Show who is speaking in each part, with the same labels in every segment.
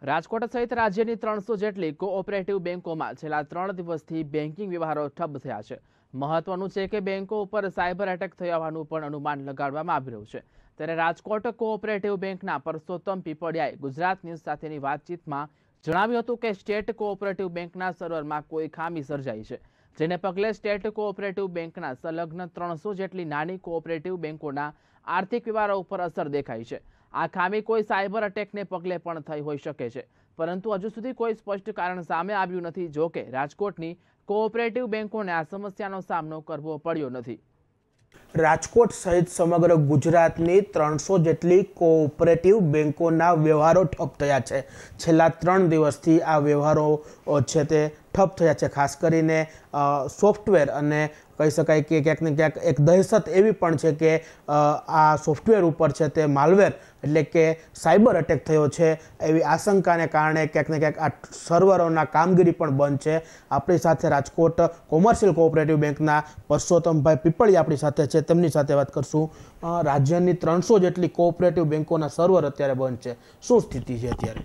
Speaker 1: રાજકોટ સહિત રાજ્યની 300 જેટલી કોઓપરેટિવ બેંકોમાં છેલ્લા 3 દિવસથી બેન્કિંગ વ્યવહારો ઠપ થયા છે। મહત્વનું છે કે બેંકો ઉપર સાયબર એટેક થયો હોવાનું પણ અનુમાન લગાડવામાં આવી રહ્યું છે। ત્યારે રાજકોટ કોઓપરેટિવ બેંકના પરસોત્તમ પીપળિયાએ ગુજરાત ન્યૂઝ સાથેની વાતચીતમાં જણાવ્યું હતું કે સ્ટેટ કોઓપરેટિવ બેંકના સર્વરમાં કોઈ ખામી સર્જાઈ છે, જેને પગલે સ્ટેટ કોઓપરેટિવ બેંકના સંલગ્ન 300 જેટલી નાની કોઓપરેટિવ બેંકોના આર્થિક વ્યવહારો ઉપર અસર દેખાઈ છે। આ ખામી કોઈ સાયબર અટેકને પગલે પણ થઈ હોઈ શકે છે, પરંતુ હજુ સુધી કોઈ સ્પષ્ટ કારણ સામે આવ્યું નથી। જો કે રાજકોટની કોઓપરેટિવ બેંકોને આ સમસ્યાનો સામનો કરવો પડ્યો નથી।
Speaker 2: રાજકોટ સહિત સમગ્ર ગુજરાતની 300 જેટલી કોઓપરેટિવ બેંકોના વ્યવહારો ઠપ થયા છે। છેલ્લા 3 દિવસથી આ વ્યવહારો છે તે ઠપ થયા છે। ખાસ કરીને સોફ્ટવેર અને કહી શકાય કે ક્યાંક ને ક્યાંક એક દહેશત એવી પણ છે કે આ સોફ્ટવેર ઉપર છે તે માલવેર એટલે કે સાયબર અટેક થયો છે એવી આશંકાને કારણે ક્યાંક ને ક્યાંક આ સર્વરોના કામગીરી પણ બંધ છે। આપણી સાથે રાજકોટ કોમર્શિયલ કોઓપરેટિવ બેંકના પરસોત્તમભાઈ પીપળિયા આપણી સાથે છે, તેમની સાથે વાત કરશું। રાજ્યની 300 જેટલી કોઓપરેટિવ બેંકોના સર્વર અત્યારે બંધ છે, શું સ્થિતિ છે અત્યારે?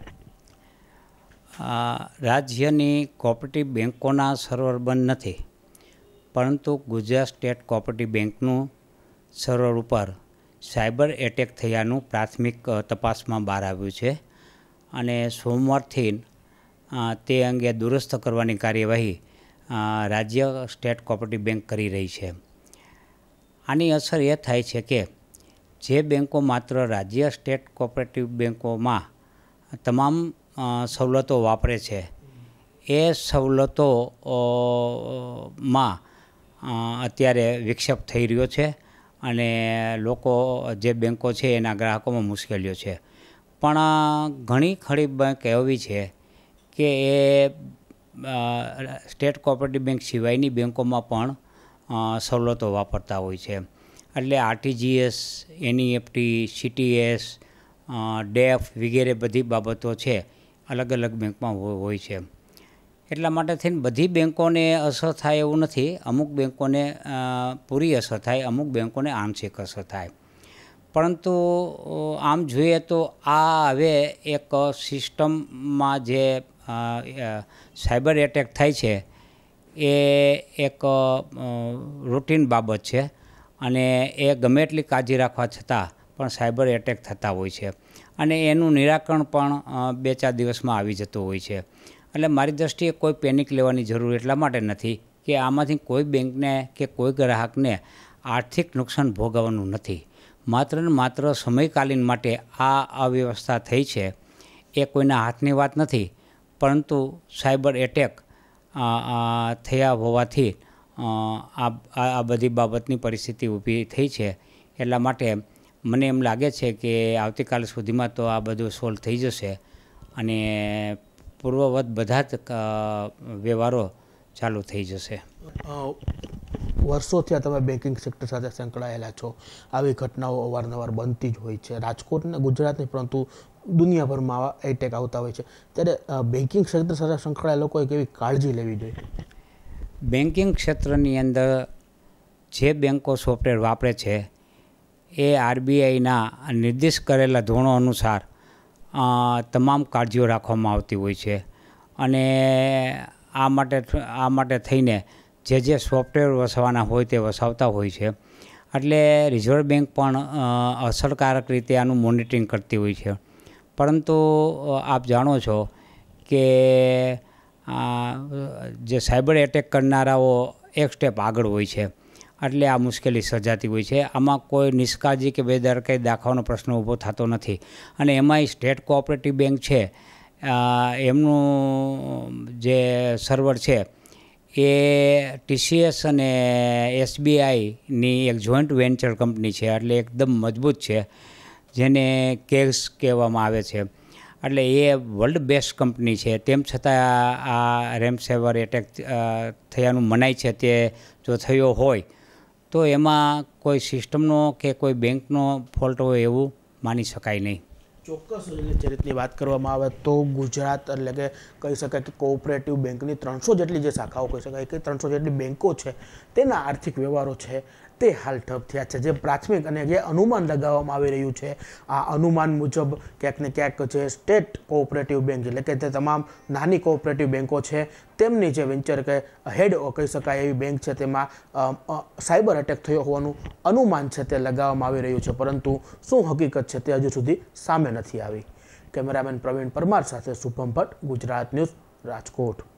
Speaker 3: રાજ્યની કોઓપરેટિવ બેંકોના સર્વર બંધ નથી, પરંતુ ગુજરાત સ્ટેટ કોઓપરેટિવ બેંકનું સર્વર ઉપર સાયબર એટેક થયાનું પ્રાથમિક તપાસમાં બહાર આવ્યું છે અને સોમવારથી તે અંગે દુરસ્ત કરવાની કાર્યવાહી રાજ્ય સ્ટેટ કોઓપરેટિવ બેંક કરી રહી છે। આની અસર એ થાય છે કે જે બેંકો માત્ર રાજ્ય સ્ટેટ કોઓપરેટિવ બેંકોમાં તમામ સવલતો વાપરે છે એ સવલતોમાં અત્યારે વિક્ષેપ થઈ રહ્યો છે અને લોકો જે બેંકો છે એના ગ્રાહકોમાં મુશ્કેલીઓ છે। પણ ઘણી ખરી બેંક એવી છે કે એ સ્ટેટ કોઓપરેટિવ બેંક સિવાયની બેંકોમાં પણ સવલતો વાપરતા હોય છે। એટલે આરટીજીએસ, એનઈએફટી, સીટીએસ, ડેફ વગેરે બધી બાબતો છે અલગ અલગ બેંકમાં હોય છે। એટલા માટે થઈને બધી બેંકોને અસર થાય એવું નથી। અમુક બેંકોને પૂરી અસર થાય, અમુક બેંકોને આંશિક અસર થાય। પરંતુ આમ જોઈએ તો આ હવે એક સિસ્ટમમાં જે સાયબર એટેક થાય છે એ એક રૂટીન બાબત છે અને એ ગમે એટલી કાળજી રાખવા છતાં પણ સાયબર એટેક થતા હોય છે અને એનું નિરાકરણ પણ 2-4 દિવસમાં આવી જતું હોય છે। એટલે મારી દૃષ્ટિએ કોઈ પેનિક લેવાની જરૂર એટલા માટે નથી કે આમાંથી કોઈ બેંકને કે કોઈ ગ્રાહકને આર્થિક નુકસાન ભોગવવાનું નથી। માત્ર ને માત્ર સમયકાલીન માટે આ અવ્યવસ્થા થઈ છે એ કોઈના હાથની વાત નથી, પરંતુ સાયબર એટેક થયા હોવાથી આ બધી બાબતની પરિસ્થિતિ ઊભી થઈ છે। એટલા માટે મને એમ લાગે છે કે આવતીકાલ સુધીમાં તો આ બધું સોલ્વ થઈ જશે અને પૂર્વવત બધા જ વ્યવહારો ચાલુ થઈ જશે।
Speaker 2: વર્ષોથી તમે બેન્કિંગ સેક્ટર સાથે સંકળાયેલા છો, આવી ઘટનાઓ અવારનવાર બનતી જ હોય છે, રાજકોટ અને ગુજરાતની પરંતુ દુનિયાભરમાં આવા એટેક આવતા હોય છે। ત્યારે બેન્કિંગ ક્ષેત્ર સાથે સંકળાયેલા લોકોએ કેવી કાળજી લેવી જોઈએ?
Speaker 3: બેન્કિંગ ક્ષેત્રની અંદર જે બેન્કો સોફ્ટવેર વાપરે છે એ આરબીઆઈના નિર્દેશ કરેલા ધોરણો અનુસાર તમામ કાળજીઓ રાખવામાં આવતી હોય છે અને આ માટે થઈને જે સોફ્ટવેર વસાવવાના હોય તે વસાવતા હોય છે। એટલે રિઝર્વ બેંક પણ અસરકારક રીતે આનું મોનિટરિંગ કરતી હોય છે। પરંતુ આપ જાણો છો કે જે સાયબર એટેક કરનારાઓ એક સ્ટેપ આગળ હોય છે, એટલે આ મુશ્કેલી સર્જાતી હોય છે। આમાં કોઈ નિષ્કાળજી કે બેદરકારી દાખવવાનો પ્રશ્ન ઊભો થતો નથી અને એમાંય સ્ટેટ કોઓપરેટિવ બેંક છે એમનું જે સર્વર છે એ ટીસીએસ અને એસબીઆઈની એક જોઈન્ટ વેન્ચર કંપની છે, એટલે એકદમ મજબૂત છે, જેને કેસ કહેવામાં આવે છે। એટલે એ વર્લ્ડ બેસ્ટ કંપની છે, તેમ છતાં આ રેમસેવર એટેક થયાનું મનાય છે। તે જો થયો હોય તો એમાં કોઈ સિસ્ટમનો કે કોઈ બેંકનો ફોલ્ટ હોય એવું માની શકાય નહીં।
Speaker 2: ચોક્કસ જે રીતની વાત કરવામાં આવે તો ગુજરાત એટલે કે કહી શકાય કે કોઓપરેટિવ બેંકની 300 જેટલી જે શાખાઓ કહી શકાય કે 300 જેટલી બેંકો છે તેના આર્થિક વ્યવહારો છે તે હાલ ઠપ થયા છે. જે પ્રાથમિક અને જે અનુમાન લગાવવામાં આવી રહ્યું છે, આ અનુમાન મુજબ ક્યાંક ને ક્યાંક જે સ્ટેટ કોઓપરેટિવ બેંક એટલે કે તે તમામ નાની કોઓપરેટિવ બેંકો છે તેમની જે વેન્ચર કે હેડ કહી શકાય એવી બેંક છે તેમાં સાયબર અટેક થયો હોવાનું અનુમાન છે તે લગાવવામાં આવી રહ્યું છે, પરંતુ શું હકીકત છે તે હજુ સુધી સામે નથી આવી. કેમેરામેન પ્રવીણ પરમાર સાથે શુભમ ભટ્ટ, ગુજરાત ન્યૂઝ, રાજકોટ.